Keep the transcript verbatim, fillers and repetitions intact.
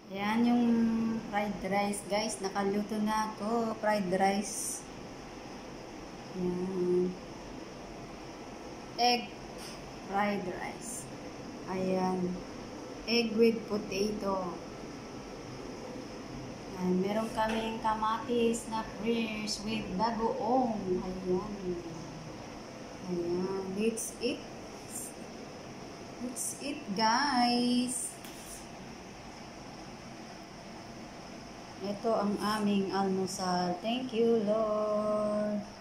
Ayan yung fried rice, guys. Nakaluto na ako. Fried rice. Ayan. Egg fried rice. Ayan. Egg with potato. Ayan. Meron kaming kamatis na fresh with bagoong. Ayan. Ayan. Let's eat. Let's eat, guys. Ito ang aming almusal. Thank you, Lord.